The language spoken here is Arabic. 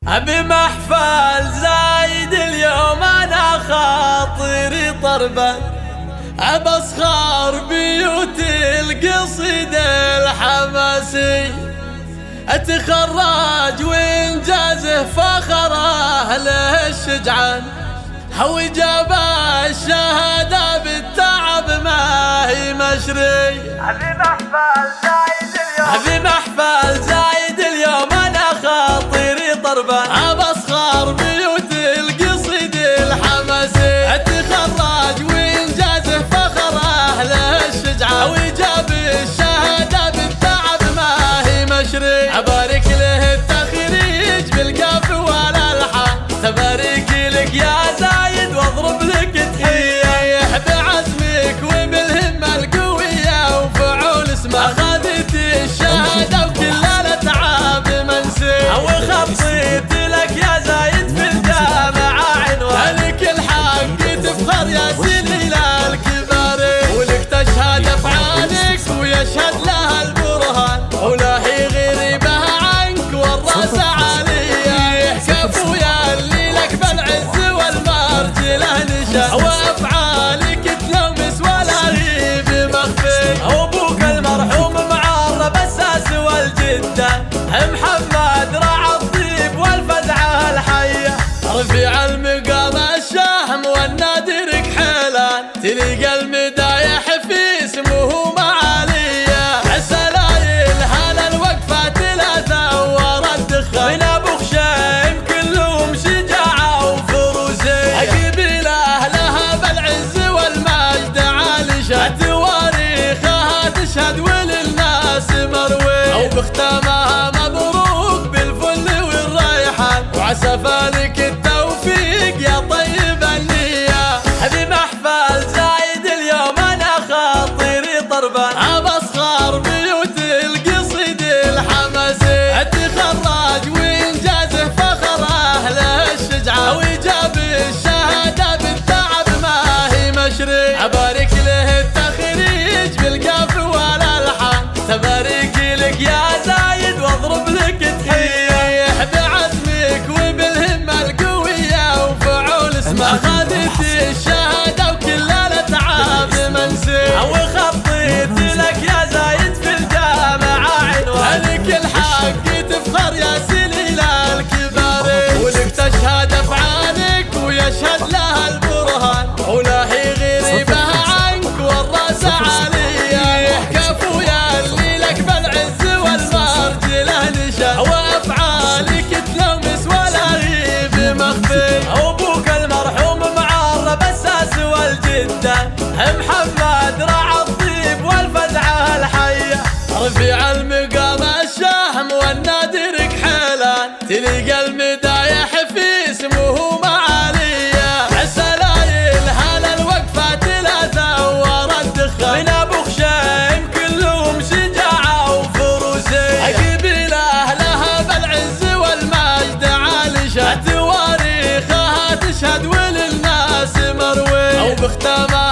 أبي محفل زايد اليوم أنا خاطري طربا، أبصخر بيوت القصيد الحماسي، أتخرج وإنجازه فخر أهله الشجعان، هو جاب الشهادة بالتعب ما هي مشري. أبي محفل زايد اليوم، أبي محفل زايد اليوم أنا خاطري طربا، أبصخر بيوت القصيد الحماسي، أتخرج وإنجازه فخر أهله الشجعان، وجاب الشهادة بالتعب ما هي مشري. أبارك له التخريج بالقاف والألحان، تبارك لك يا زايد واضرب لك تحية، بعزمك وبالهمة القوية وفعول اسمه أخذت الشهادة وكل الأتعاب منسي، وخطيت لك يا زايد في الجامعة عنوان، لك الحق تفخر يا سنين الكبار، ولك تشهد أفعالك ويشهد لها البرهان، ولا هي غريبة عنك والراس عليا، كفو يا اللي لك بالعز والمرجله نشان، وأفعالك تلمس ولا هي بمخفي. أبوك المرحوم معرب الساس والجدة، محمد رعى الطيب والفزعة الحية، رفيع المقام الشهم والنادر كحيلان، تلقى المدايح في اسمه معالية، السلايل هلا الوقفة ثلاثة ورا الدخان، من أبو خشيم كلهم شجاعة وفروسية، قبيلة لها بالعز والمجد عالي شان، تواريخها تشهد وللناس مروي، أو بختامها مبروك بالفل والريحان، وعسى فالك التوفيق يا طيب النية. أبي محفل زايد اليوم أنا خاطري طربا، أبصخر بيوت القصيد الحماسي، أتخرج وإنجازه فخر أهله الشجعة، وجاب الشهادة بالتعب ما هي مشري. أبارك له التخريج بالقاف والألحان، تبارك لك يا زايد واضرب لك تحية، بعزمك وبالهمة القوية وفعول اسمه أخذت الشهادة وكل الأتعاب منسي، وخطيت لك يا زايد في الجامعة عنوان، لك الحق تفخر يا سنين الكبار، ولك تشهد أفعالك ويشهد لها البرهان، ولا هي غريبة عنك والراس عليا، كفو يا اللي لك بالعز والمرجله نشان، وأفعالك تلمس ولا هي بمخفي. أبوك المرحوم معرب الساس والجدة، محمد رعى الطيب والفزعة الحية، رفيع المقام الشهم والنادر كحيلان، تلقى المدايح في اسمه معالية، السلايل هلا الوقفة ثلاثة ورا الدخان، من أبو خشيم كلهم شجاعة وفروسية، قبيلة لها بالعز والمجد عالي شان، تواريخها تشهد وللناس مروي، أو بختامها